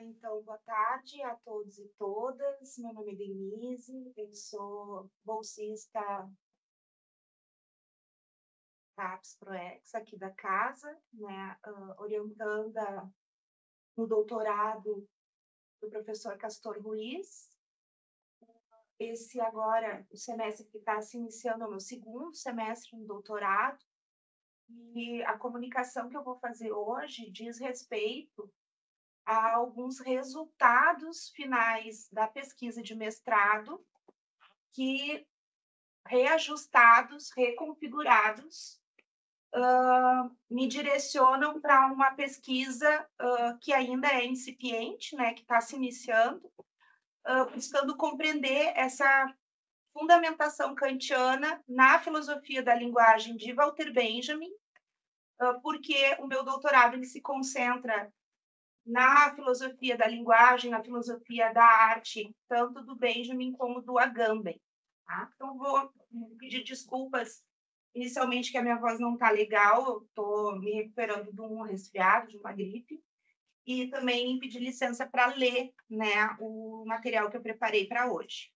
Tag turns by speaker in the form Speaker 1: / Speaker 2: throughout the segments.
Speaker 1: Então, boa tarde a todos e todas. Meu nome é Denise, eu sou bolsista CAPES ProEx aqui da casa, né, orientanda no doutorado do professor Castor Ruiz. Esse agora, o semestre que está se iniciando, é o meu segundo semestre no doutorado, e a comunicação que eu vou fazer hoje diz respeito a alguns resultados finais da pesquisa de mestrado que, reajustados, reconfigurados, me direcionam para uma pesquisa que ainda é incipiente, né, que está se iniciando, buscando compreender essa fundamentação kantiana na filosofia da linguagem de Walter Benjamin, porque o meu doutorado ele se concentra na filosofia da linguagem, na filosofia da arte, tanto do Benjamin como do Agamben. Tá? Então, vou pedir desculpas inicialmente que a minha voz não está legal, eu estou me recuperando de um resfriado, de uma gripe, e também pedir licença para ler, né, o material que eu preparei para hoje.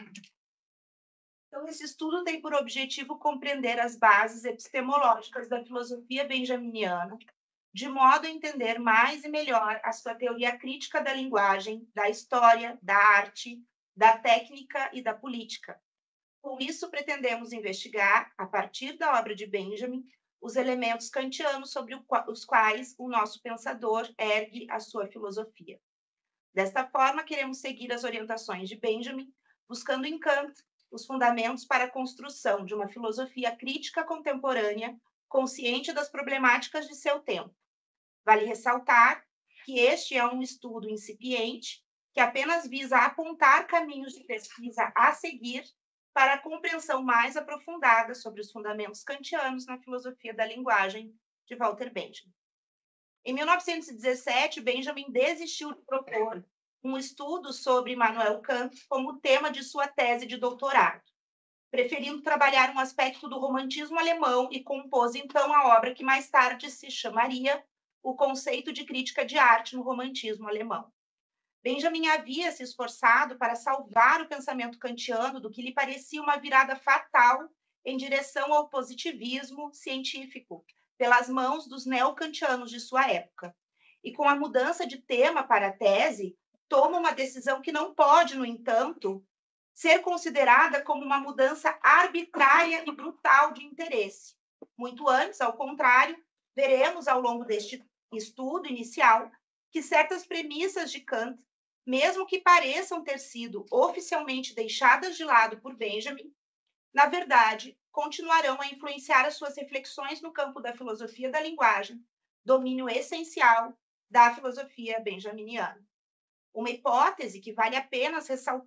Speaker 1: Então, esse estudo tem por objetivo compreender as bases epistemológicas da filosofia benjaminiana, de modo a entender mais e melhor a sua teoria crítica da linguagem, da história, da arte, da técnica e da política. Com isso, pretendemos investigar, a partir da obra de Benjamin, os elementos kantianos sobre os quais o nosso pensador ergue a sua filosofia. Desta forma, queremos seguir as orientações de Benjamin, buscando em Kant os fundamentos para a construção de uma filosofia crítica contemporânea, consciente das problemáticas de seu tempo. Vale ressaltar que este é um estudo incipiente, que apenas visa apontar caminhos de pesquisa a seguir para a compreensão mais aprofundada sobre os fundamentos kantianos na filosofia da linguagem de Walter Benjamin. Em 1917, Benjamin desistiu de propor um estudo sobre Immanuel Kant como tema de sua tese de doutorado, preferindo trabalhar um aspecto do romantismo alemão e compôs então a obra que mais tarde se chamaria O Conceito de Crítica de Arte no Romantismo Alemão. Benjamin havia se esforçado para salvar o pensamento kantiano do que lhe parecia uma virada fatal em direção ao positivismo científico, pelas mãos dos neokantianos de sua época. E com a mudança de tema para a tese, toma uma decisão que não pode, no entanto, ser considerada como uma mudança arbitrária e brutal de interesse. Muito antes, ao contrário, veremos ao longo deste estudo inicial que certas premissas de Kant, mesmo que pareçam ter sido oficialmente deixadas de lado por Benjamin, na verdade, continuarão a influenciar as suas reflexões no campo da filosofia da linguagem, domínio essencial da filosofia benjaminiana. Uma hipótese que vale a pena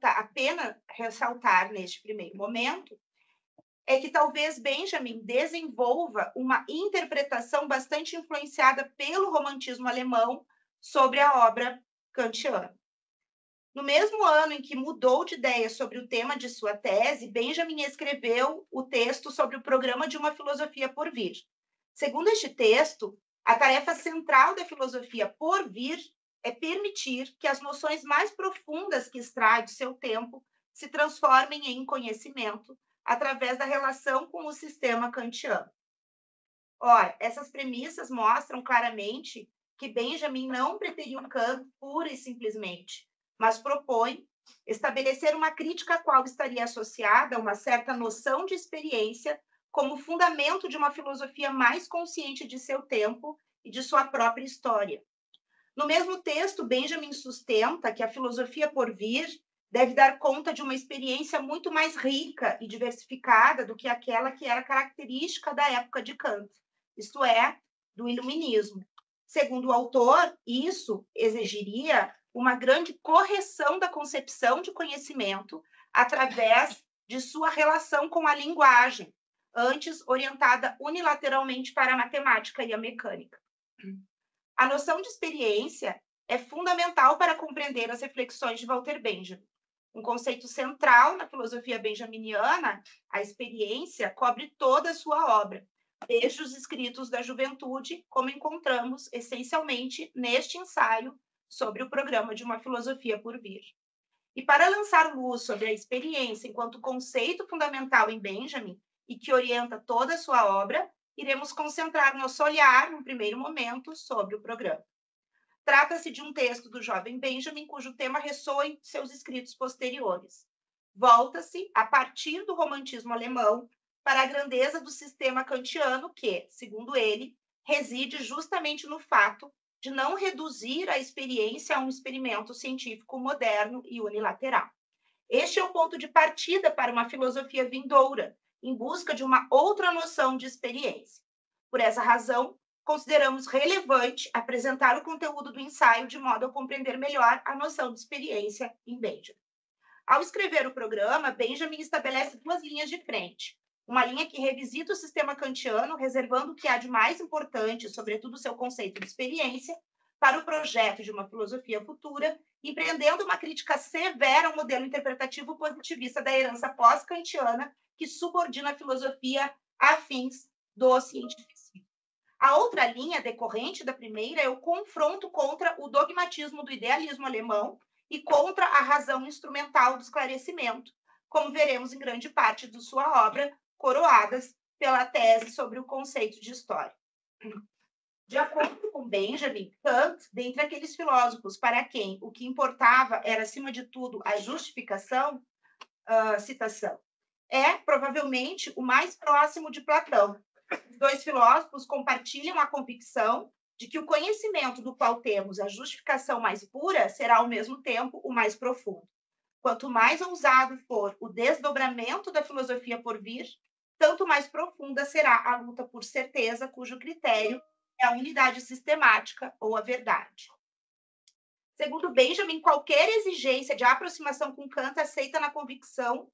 Speaker 1: ressaltar neste primeiro momento é que talvez Benjamin desenvolva uma interpretação bastante influenciada pelo romantismo alemão sobre a obra kantiana. No mesmo ano em que mudou de ideia sobre o tema de sua tese, Benjamin escreveu o texto sobre o programa de uma filosofia por vir. Segundo este texto, a tarefa central da filosofia por vir é permitir que as noções mais profundas que extrai do seu tempo se transformem em conhecimento através da relação com o sistema kantiano. Ora, essas premissas mostram claramente que Benjamin não preteriu Kant pura e simplesmente, mas propõe estabelecer uma crítica a qual estaria associada a uma certa noção de experiência como fundamento de uma filosofia mais consciente de seu tempo e de sua própria história. No mesmo texto, Benjamin sustenta que a filosofia por vir deve dar conta de uma experiência muito mais rica e diversificada do que aquela que era característica da época de Kant, isto é, do iluminismo. Segundo o autor, isso exigiria uma grande correção da concepção de conhecimento através de sua relação com a linguagem, antes orientada unilateralmente para a matemática e a mecânica. A noção de experiência é fundamental para compreender as reflexões de Walter Benjamin. Um conceito central na filosofia benjaminiana, a experiência cobre toda a sua obra, desde os escritos da juventude, como encontramos essencialmente neste ensaio sobre o programa de uma filosofia por vir. E para lançar luz sobre a experiência enquanto conceito fundamental em Benjamin e que orienta toda a sua obra, iremos concentrar nosso olhar, num primeiro momento, sobre o programa. Trata-se de um texto do jovem Benjamin, cujo tema ressoa em seus escritos posteriores. Volta-se, a partir do romantismo alemão, para a grandeza do sistema kantiano que, segundo ele, reside justamente no fato de não reduzir a experiência a um experimento científico moderno e unilateral. Este é o ponto de partida para uma filosofia vindoura, em busca de uma outra noção de experiência. Por essa razão, consideramos relevante apresentar o conteúdo do ensaio de modo a compreender melhor a noção de experiência em Benjamin. Ao escrever o programa, Benjamin estabelece duas linhas de frente. Uma linha que revisita o sistema kantiano, reservando o que há de mais importante, sobretudo o seu conceito de experiência, para o projeto de uma filosofia futura, empreendendo uma crítica severa ao modelo interpretativo positivista da herança pós-kantiana, que subordina a filosofia a fins do cientificismo. A outra linha, decorrente da primeira, é o confronto contra o dogmatismo do idealismo alemão e contra a razão instrumental do esclarecimento, como veremos em grande parte de sua obra, coroadas pela tese sobre o conceito de história. De acordo com Benjamin, Kant, dentre aqueles filósofos para quem o que importava era, acima de tudo, a justificação, citação, é provavelmente o mais próximo de Platão. Os dois filósofos compartilham a convicção de que o conhecimento do qual temos a justificação mais pura será, ao mesmo tempo, o mais profundo. Quanto mais ousado for o desdobramento da filosofia por vir, tanto mais profunda será a luta por certeza, cujo critério é a unidade sistemática ou a verdade. Segundo Benjamin, qualquer exigência de aproximação com Kant aceita na convicção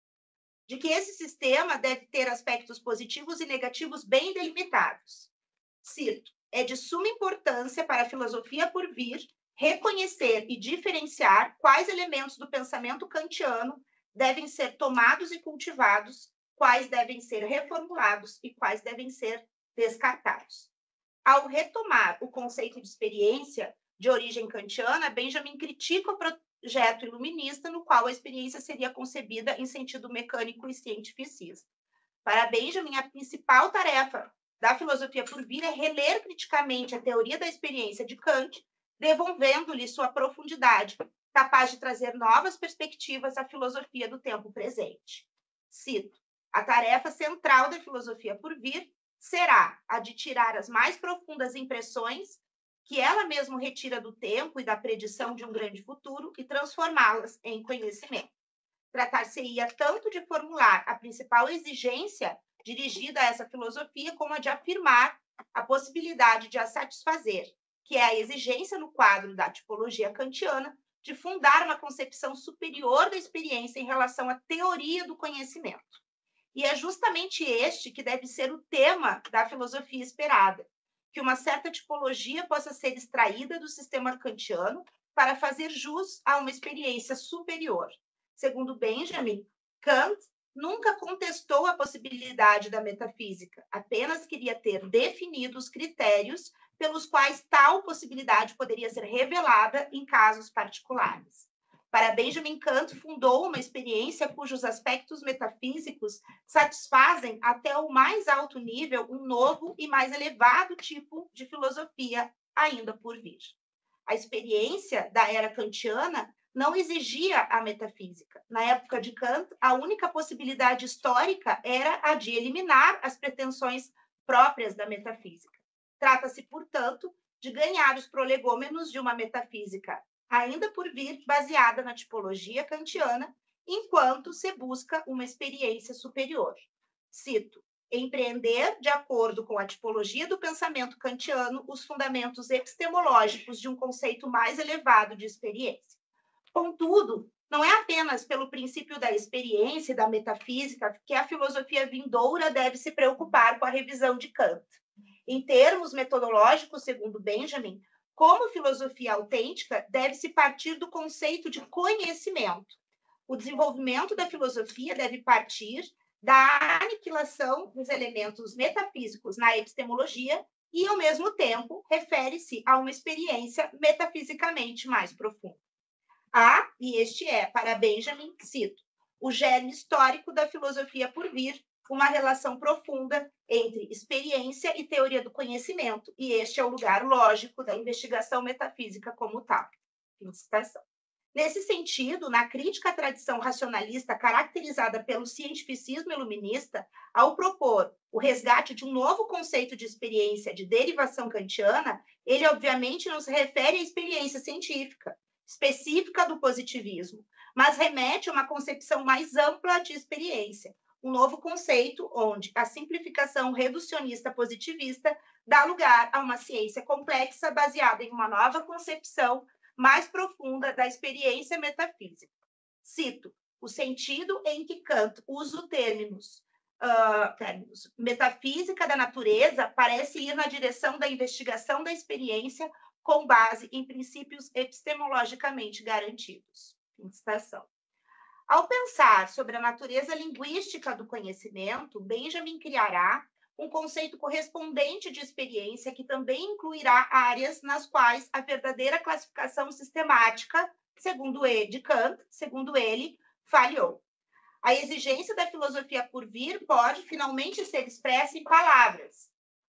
Speaker 1: de que esse sistema deve ter aspectos positivos e negativos bem delimitados. Cito: é de suma importância para a filosofia por vir reconhecer e diferenciar quais elementos do pensamento kantiano devem ser tomados e cultivados, quais devem ser reformulados e quais devem ser descartados. Ao retomar o conceito de experiência de origem kantiana, Benjamin critica o projeto iluminista no qual a experiência seria concebida em sentido mecânico e cientificista. Para Benjamin, a principal tarefa da filosofia por vir é reler criticamente a teoria da experiência de Kant, devolvendo-lhe sua profundidade, capaz de trazer novas perspectivas à filosofia do tempo presente. Cito: a tarefa central da filosofia por vir será a de tirar as mais profundas impressões que ela mesma retira do tempo e da predição de um grande futuro e transformá-las em conhecimento. Tratar-se-ia tanto de formular a principal exigência dirigida a essa filosofia, como a de afirmar a possibilidade de a satisfazer, que é a exigência no quadro da tipologia kantiana de fundar uma concepção superior da experiência em relação à teoria do conhecimento. E é justamente este que deve ser o tema da filosofia esperada, que uma certa tipologia possa ser extraída do sistema kantiano para fazer jus a uma experiência superior. Segundo Benjamin, Kant nunca contestou a possibilidade da metafísica, apenas queria ter definido os critérios pelos quais tal possibilidade poderia ser revelada em casos particulares. Para Benjamin, Kant fundou uma experiência cujos aspectos metafísicos satisfazem até o mais alto nível um novo e mais elevado tipo de filosofia ainda por vir. A experiência da era kantiana não exigia a metafísica. Na época de Kant, a única possibilidade histórica era a de eliminar as pretensões próprias da metafísica. Trata-se, portanto, de ganhar os prolegômenos de uma metafísica ainda por vir, baseada na tipologia kantiana, enquanto se busca uma experiência superior. Cito: empreender, de acordo com a tipologia do pensamento kantiano, os fundamentos epistemológicos de um conceito mais elevado de experiência. Contudo, não é apenas pelo princípio da experiência e da metafísica que a filosofia vindoura deve se preocupar com a revisão de Kant. Em termos metodológicos, segundo Benjamin, como filosofia autêntica, deve-se partir do conceito de conhecimento. O desenvolvimento da filosofia deve partir da aniquilação dos elementos metafísicos na epistemologia e, ao mesmo tempo, refere-se a uma experiência metafisicamente mais profunda. E este é, para Benjamin, cito, o germe histórico da filosofia por vir, uma relação profunda entre experiência e teoria do conhecimento, e este é o lugar lógico da investigação metafísica como tal. Fim de citação. Nesse sentido, na crítica à tradição racionalista caracterizada pelo cientificismo iluminista, ao propor o resgate de um novo conceito de experiência de derivação kantiana, ele obviamente não se refere à experiência científica, específica do positivismo, mas remete a uma concepção mais ampla de experiência, um novo conceito onde a simplificação reducionista positivista dá lugar a uma ciência complexa baseada em uma nova concepção mais profunda da experiência metafísica. Cito, o sentido em que Kant usa o termos metafísica da natureza parece ir na direção da investigação da experiência com base em princípios epistemologicamente garantidos. Fim de citação. Ao pensar sobre a natureza linguística do conhecimento, Benjamin criará um conceito correspondente de experiência que também incluirá áreas nas quais a verdadeira classificação sistemática, de Kant, segundo ele, falhou. A exigência da filosofia por vir pode finalmente ser expressa em palavras.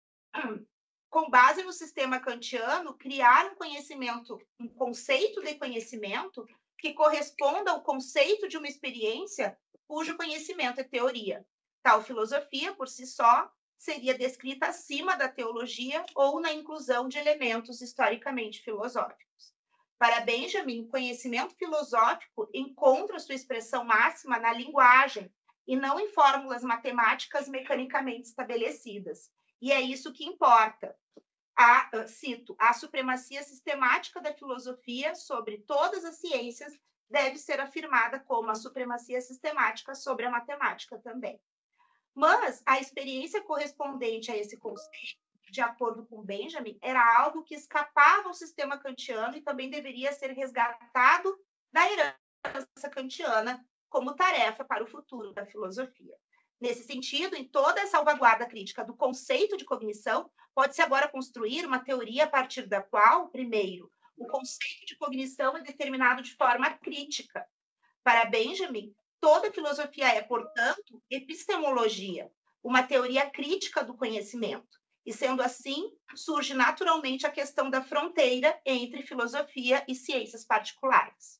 Speaker 1: Com base no sistema kantiano, criar um conceito de conhecimento que corresponda ao conceito de uma experiência cujo conhecimento é teoria. Tal filosofia, por si só, seria descrita acima da teologia ou na inclusão de elementos historicamente filosóficos. Para Benjamin, conhecimento filosófico encontra sua expressão máxima na linguagem e não em fórmulas matemáticas mecanicamente estabelecidas. E é isso que importa. Cito, a supremacia sistemática da filosofia sobre todas as ciências deve ser afirmada como a supremacia sistemática sobre a matemática também. Mas a experiência correspondente a esse conceito, de acordo com Benjamin, era algo que escapava ao sistema kantiano e também deveria ser resgatado da herança kantiana como tarefa para o futuro da filosofia. Nesse sentido, em toda a salvaguarda crítica do conceito de cognição, pode-se agora construir uma teoria a partir da qual, primeiro, o conceito de cognição é determinado de forma crítica. Para Benjamin, toda filosofia é, portanto, epistemologia, uma teoria crítica do conhecimento. E, sendo assim, surge naturalmente a questão da fronteira entre filosofia e ciências particulares.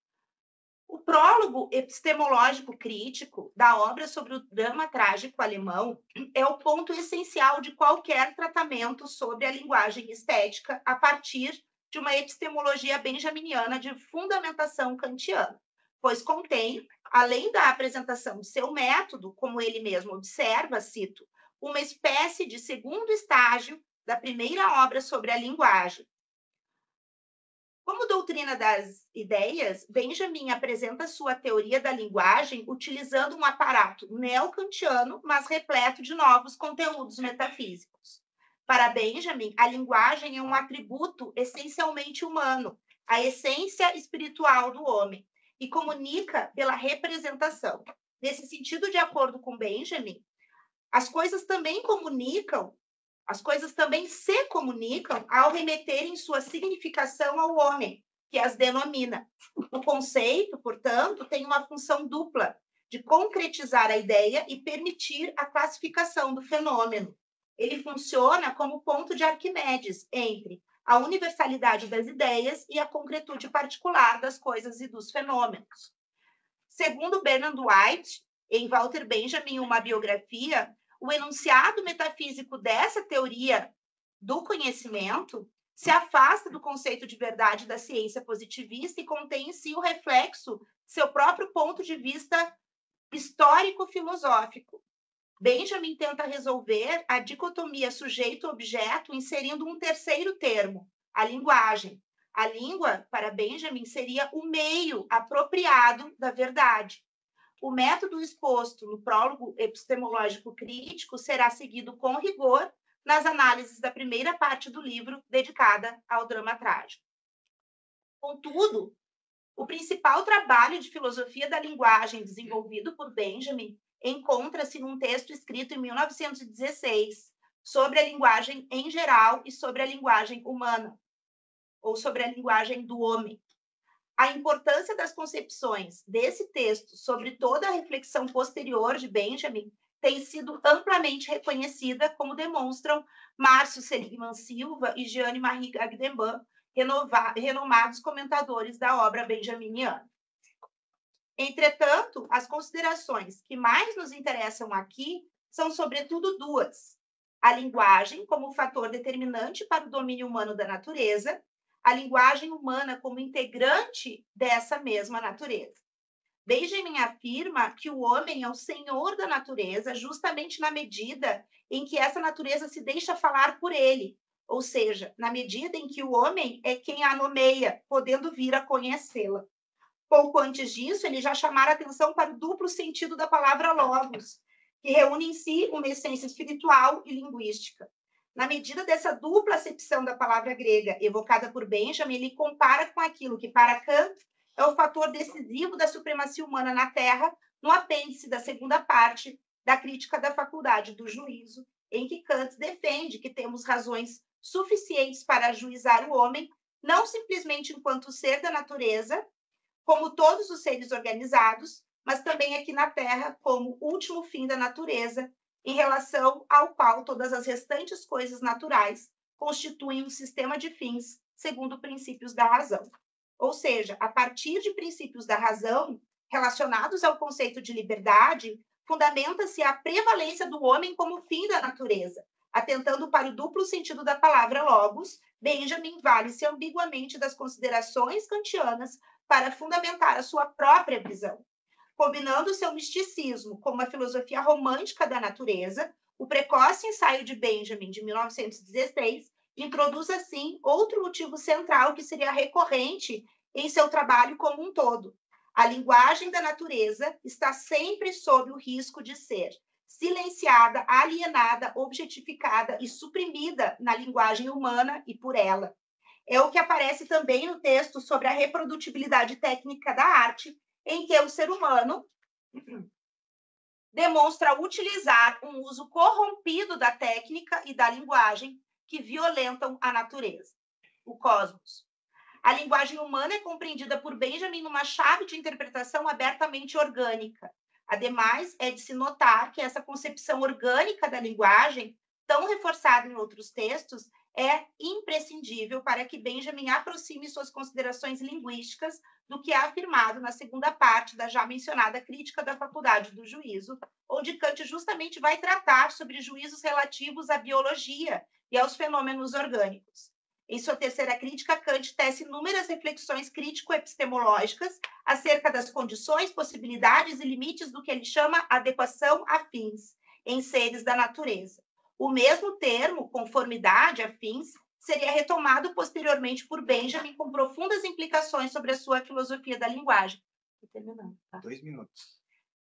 Speaker 1: O prólogo epistemológico crítico da obra sobre o drama trágico alemão é o ponto essencial de qualquer tratamento sobre a linguagem estética a partir de uma epistemologia benjaminiana de fundamentação kantiana, pois contém, além da apresentação de seu método, como ele mesmo observa, cito, uma espécie de segundo estágio da primeira obra sobre a linguagem. Como doutrina das ideias, Benjamin apresenta sua teoria da linguagem utilizando um aparato neo-kantiano, mas repleto de novos conteúdos metafísicos. Para Benjamin, a linguagem é um atributo essencialmente humano, a essência espiritual do homem, e comunica pela representação. Nesse sentido, de acordo com Benjamin, as coisas também se comunicam ao remeterem sua significação ao homem, que as denomina. O conceito, portanto, tem uma função dupla, de concretizar a ideia e permitir a classificação do fenômeno. Ele funciona como ponto de Arquimedes entre a universalidade das ideias e a concretude particular das coisas e dos fenômenos. Segundo Bernard White, em Walter Benjamin, uma biografia, o enunciado metafísico dessa teoria do conhecimento se afasta do conceito de verdade da ciência positivista e contém em si o reflexo de seu próprio ponto de vista histórico-filosófico. Benjamin tenta resolver a dicotomia sujeito-objeto inserindo um terceiro termo, a linguagem. A língua, para Benjamin, seria o meio apropriado da verdade. O método exposto no prólogo epistemológico crítico será seguido com rigor nas análises da primeira parte do livro dedicada ao drama trágico. Contudo, o principal trabalho de filosofia da linguagem desenvolvido por Benjamin encontra-se num texto escrito em 1916, sobre a linguagem em geral e sobre a linguagem humana, ou sobre a linguagem do homem. A importância das concepções desse texto sobre toda a reflexão posterior de Benjamin tem sido amplamente reconhecida, como demonstram Márcio Seligman Silva e Jeanne-Marie Gagdemban, renomados comentadores da obra benjaminiana. Entretanto, as considerações que mais nos interessam aqui são, sobretudo, duas: a linguagem como fator determinante para o domínio humano da natureza, a linguagem humana como integrante dessa mesma natureza. Benjamin afirma que o homem é o senhor da natureza justamente na medida em que essa natureza se deixa falar por ele, ou seja, na medida em que o homem é quem a nomeia, podendo vir a conhecê-la. Pouco antes disso, ele já chamara atenção para o duplo sentido da palavra logos, que reúne em si uma essência espiritual e linguística. Na medida dessa dupla acepção da palavra grega evocada por Benjamin, ele compara com aquilo que, para Kant, é o fator decisivo da supremacia humana na Terra, no apêndice da segunda parte da crítica da faculdade do juízo, em que Kant defende que temos razões suficientes para ajuizar o homem, não simplesmente enquanto ser da natureza, como todos os seres organizados, mas também aqui na Terra como último fim da natureza, em relação ao qual todas as restantes coisas naturais constituem um sistema de fins segundo princípios da razão. Ou seja, a partir de princípios da razão, relacionados ao conceito de liberdade, fundamenta-se a prevalência do homem como fim da natureza. Atentando para o duplo sentido da palavra logos, Benjamin vale-se ambiguamente das considerações kantianas para fundamentar a sua própria visão. Combinando seu misticismo com uma filosofia romântica da natureza, o precoce ensaio de Benjamin, de 1916, introduz, assim, outro motivo central que seria recorrente em seu trabalho como um todo. A linguagem da natureza está sempre sob o risco de ser silenciada, alienada, objetificada e suprimida na linguagem humana e por ela. É o que aparece também no texto sobre a reprodutibilidade técnica da arte, em que o ser humano demonstra utilizar um uso corrompido da técnica e da linguagem que violentam a natureza, o cosmos. A linguagem humana é compreendida por Benjamin numa chave de interpretação abertamente orgânica. Ademais, é de se notar que essa concepção orgânica da linguagem, tão reforçada em outros textos, é imprescindível para que Benjamin aproxime suas considerações linguísticas do que é afirmado na segunda parte da já mencionada crítica da faculdade do juízo, onde Kant justamente vai tratar sobre juízos relativos à biologia e aos fenômenos orgânicos. Em sua terceira crítica, Kant tece inúmeras reflexões crítico-epistemológicas acerca das condições, possibilidades e limites do que ele chama adequação a fins em seres da natureza. O mesmo termo, conformidade a fins, seria retomado posteriormente por Benjamin com profundas implicações sobre a sua filosofia da linguagem. Estou terminando, tá?
Speaker 2: 2 minutos.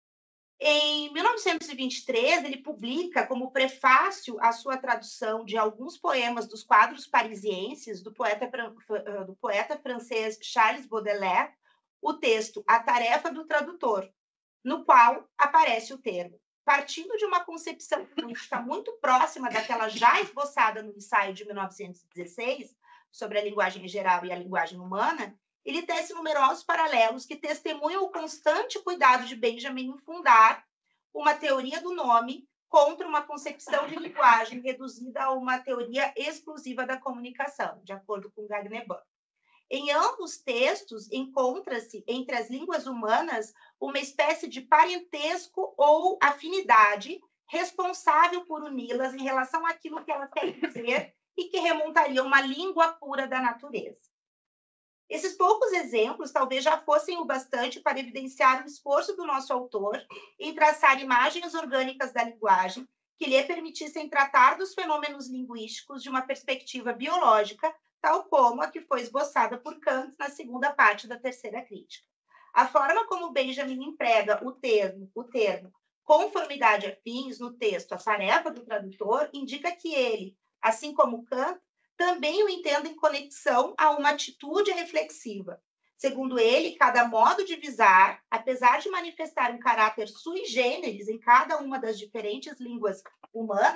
Speaker 1: Em 1923, ele publica como prefácio à sua tradução de alguns poemas dos quadros parisienses do poeta francês Charles Baudelaire, o texto A Tarefa do Tradutor, no qual aparece o termo. Partindo de uma concepção política muito próxima daquela já esboçada no ensaio de 1916, sobre a linguagem em geral e a linguagem humana, ele tece numerosos paralelos que testemunham o constante cuidado de Benjamin em fundar uma teoria do nome contra uma concepção de linguagem reduzida a uma teoria exclusiva da comunicação, de acordo com Gagneban. Em ambos textos, encontra-se entre as línguas humanas uma espécie de parentesco ou afinidade responsável por uni-las em relação àquilo que elas querem dizer e que remontaria a uma língua pura da natureza. Esses poucos exemplos talvez já fossem o bastante para evidenciar o esforço do nosso autor em traçar imagens orgânicas da linguagem que lhe permitissem tratar dos fenômenos linguísticos de uma perspectiva biológica, tal como a que foi esboçada por Kant na segunda parte da terceira crítica. A forma como Benjamin emprega o termo conformidade a fins no texto A Tarefa do Tradutor indica que ele, assim como Kant, também o entende em conexão a uma atitude reflexiva. Segundo ele, cada modo de visar, apesar de manifestar um caráter sui generis em cada uma das diferentes línguas humanas,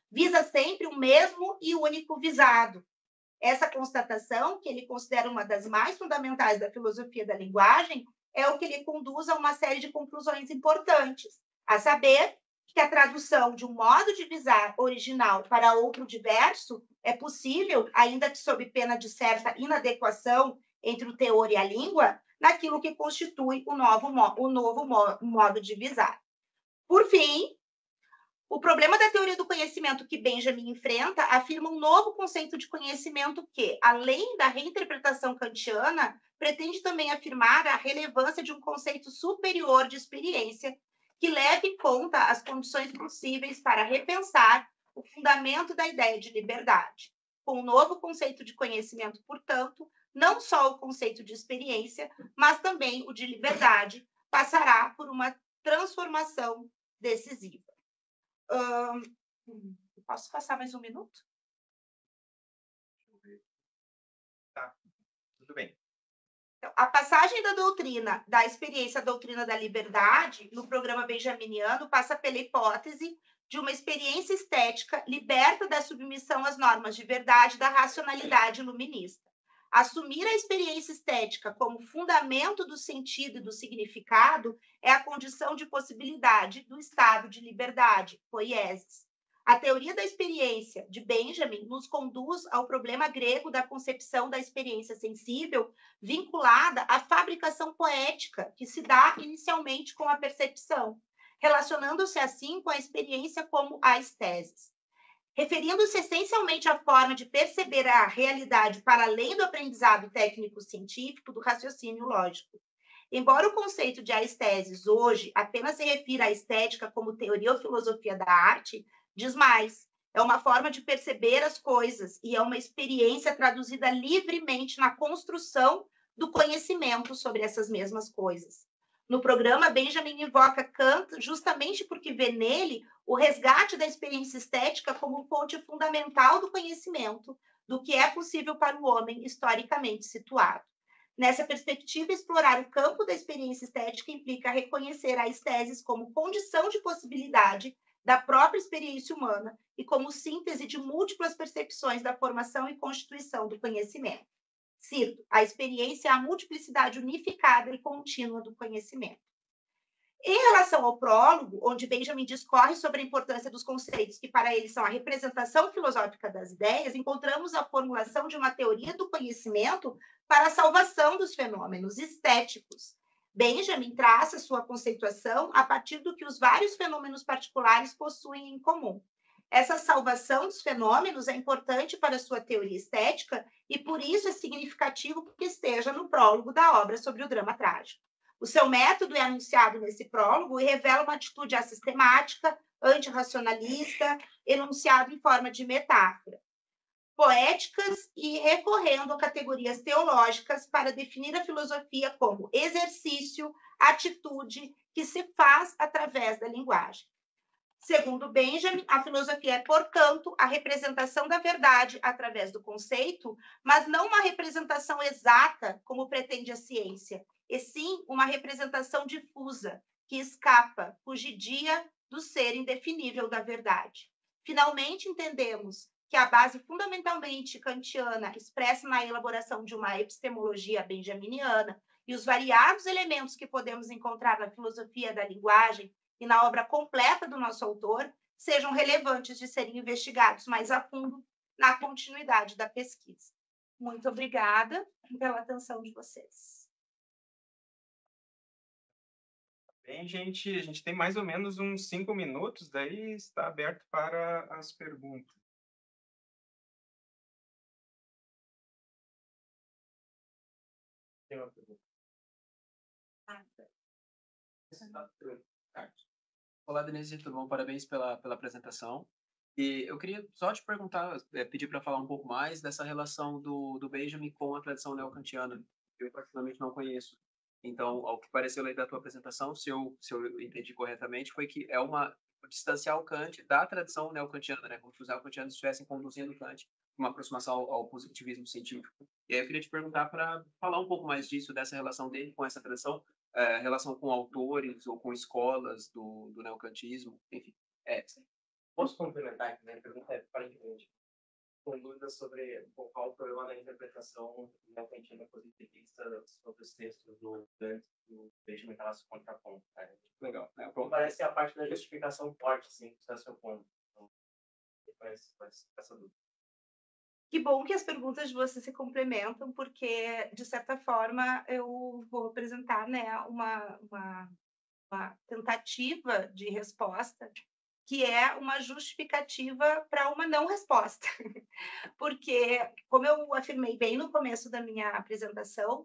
Speaker 1: visa sempre o mesmo e único visado. Essa constatação, que ele considera uma das mais fundamentais da filosofia da linguagem, é o que lhe conduz a uma série de conclusões importantes, a saber, que a tradução de um modo de visar original para outro diverso é possível, ainda que sob pena de certa inadequação entre o teor e a língua, naquilo que constitui o novo modo de visar. Por fim, o problema da teoria do conhecimento que Benjamin enfrenta afirma um novo conceito de conhecimento que, além da reinterpretação kantiana, pretende também afirmar a relevância de um conceito superior de experiência que leve em conta as condições possíveis para repensar o fundamento da ideia de liberdade. Com o novo conceito de conhecimento, portanto, não só o conceito de experiência, mas também o de liberdade passará por uma transformação decisiva. Posso passar mais um minuto?
Speaker 2: Tá, tudo bem.
Speaker 1: Então, a passagem da doutrina da experiência à doutrina da liberdade, no programa benjaminiano, passa pela hipótese de uma experiência estética liberta da submissão às normas de verdade da racionalidade iluminista. Assumir a experiência estética como fundamento do sentido e do significado é a condição de possibilidade do estado de liberdade, poiesis. A teoria da experiência de Benjamin nos conduz ao problema grego da concepção da experiência sensível vinculada à fabricação poética, que se dá inicialmente com a percepção, relacionando-se assim com a experiência como a estesis. Referindo-se essencialmente à forma de perceber a realidade para além do aprendizado técnico-científico do raciocínio lógico. Embora o conceito de aesteses hoje apenas se refira à estética como teoria ou filosofia da arte, diz mais. É uma forma de perceber as coisas e é uma experiência traduzida livremente na construção do conhecimento sobre essas mesmas coisas. No programa, Benjamin invoca Kant justamente porque vê nele o resgate da experiência estética como fonte fundamental do conhecimento, do que é possível para o homem historicamente situado. Nessa perspectiva, explorar o campo da experiência estética implica reconhecer a esteses como condição de possibilidade da própria experiência humana e como síntese de múltiplas percepções da formação e constituição do conhecimento. Cito, a experiência é a multiplicidade unificada e contínua do conhecimento. Em relação ao prólogo, onde Benjamin discorre sobre a importância dos conceitos que para ele são a representação filosófica das ideias, encontramos a formulação de uma teoria do conhecimento para a salvação dos fenômenos estéticos. Benjamin traça sua conceituação a partir do que os vários fenômenos particulares possuem em comum. Essa salvação dos fenômenos é importante para sua teoria estética e por isso é significativo que esteja no prólogo da obra sobre o drama trágico. O seu método é anunciado nesse prólogo e revela uma atitude assistemática, antirracionalista, enunciado em forma de metáfora, poéticas e recorrendo a categorias teológicas para definir a filosofia como exercício, atitude que se faz através da linguagem. Segundo Benjamin, a filosofia é, portanto, a representação da verdade através do conceito, mas não uma representação exata, como pretende a ciência, e sim uma representação difusa, que escapa, fugidia do ser indefinível da verdade. Finalmente, entendemos que a base fundamentalmente kantiana expressa na elaboração de uma epistemologia benjaminiana e os variados elementos que podemos encontrar na filosofia da linguagem e na obra completa do nosso autor sejam relevantes de serem investigados mais a fundo na continuidade da pesquisa. Muito obrigada pela atenção de vocês.
Speaker 2: Bem, gente, a gente tem mais ou menos uns 5 minutos, daí está aberto para as perguntas. Tem uma pergunta.
Speaker 3: Olá, Denise, tudo bom? Parabéns pela apresentação. E eu queria só te perguntar, pedir para falar um pouco mais dessa relação do Benjamin com a tradição neocantiana, que eu particularmente não conheço. Então, ao que pareceu ler da tua apresentação, se eu entendi corretamente, foi que é uma distanciar o Kant da tradição neocantiana, né? Como se os neocantianos estivessem conduzindo Kant uma aproximação ao positivismo científico. E aí eu queria te perguntar para falar um pouco mais disso, dessa relação dele com essa tradição, relação com autores ou com escolas do neocantismo, enfim.
Speaker 4: Posso complementar aqui, né? A pergunta é aparentemente com dúvidas sobre qual o problema da interpretação neocantiana positivista sobre os textos do Kant e do Benjamin que ela se contrapõe. Né?
Speaker 3: Legal.
Speaker 4: Parece que a parte da justificação forte, assim, que está seu ponto. Então, essa dúvida.
Speaker 1: Que bom que as perguntas de vocês se complementam, porque, de certa forma, eu vou apresentar, né, uma tentativa de resposta que é uma justificativa para uma não resposta. Porque, como eu afirmei bem no começo da minha apresentação,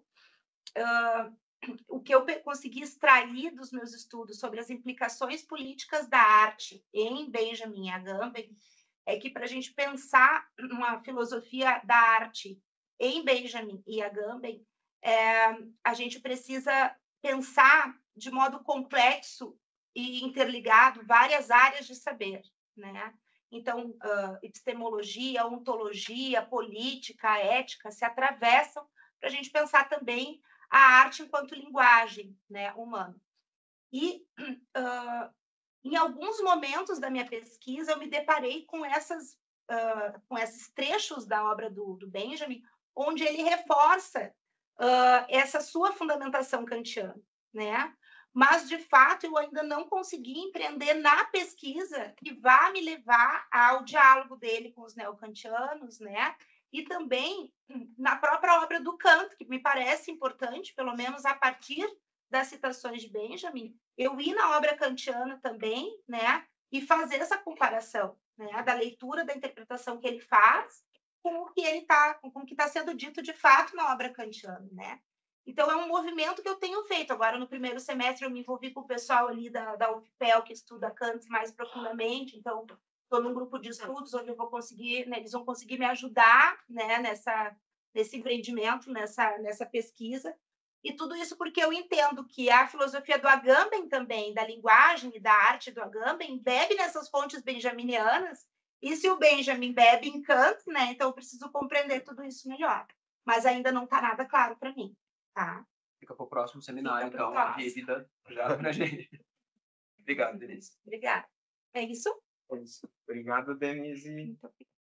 Speaker 1: o que eu consegui extrair dos meus estudos sobre as implicações políticas da arte em Benjamin e Agamben é que, para a gente pensar uma filosofia da arte em Benjamin e Agamben, a gente precisa pensar de modo complexo e interligado várias áreas de saber, né? Então, epistemologia, ontologia, política, ética se atravessam para a gente pensar também a arte enquanto linguagem, né, humana. E, em alguns momentos da minha pesquisa, eu me deparei com esses trechos da obra do Benjamin, onde ele reforça essa sua fundamentação kantiana, né? Mas, de fato, eu ainda não consegui empreender na pesquisa que vá me levar ao diálogo dele com os neocantianos, né? E também na própria obra do Kant, que me parece importante, pelo menos a partir das citações de Benjamin, eu ir na obra kantiana também, né? E fazer essa comparação, né? Da leitura, da interpretação que ele faz com o que está sendo dito de fato na obra kantiana, né? Então, é um movimento que eu tenho feito. Agora, no primeiro semestre, eu me envolvi com o pessoal ali da UFPEL, que estuda Kant mais profundamente. Então, estou num grupo de estudos onde eu vou conseguir, né, eles vão conseguir me ajudar, né, nesse empreendimento, nessa pesquisa. E tudo isso porque eu entendo que a filosofia do Agamben também, da linguagem e da arte do Agamben, bebe nessas fontes benjaminianas. E se o Benjamin bebe em Kant, né, então eu preciso compreender tudo isso melhor. Mas ainda não está nada claro para mim. Tá.
Speaker 3: Fica para o próximo seminário,
Speaker 1: Fica pro
Speaker 3: então, a
Speaker 1: próximo.
Speaker 3: dívida já para a gente. Obrigado, Denise.
Speaker 1: Obrigada. É isso?
Speaker 2: Obrigado, Denise.
Speaker 1: Muito obrigada.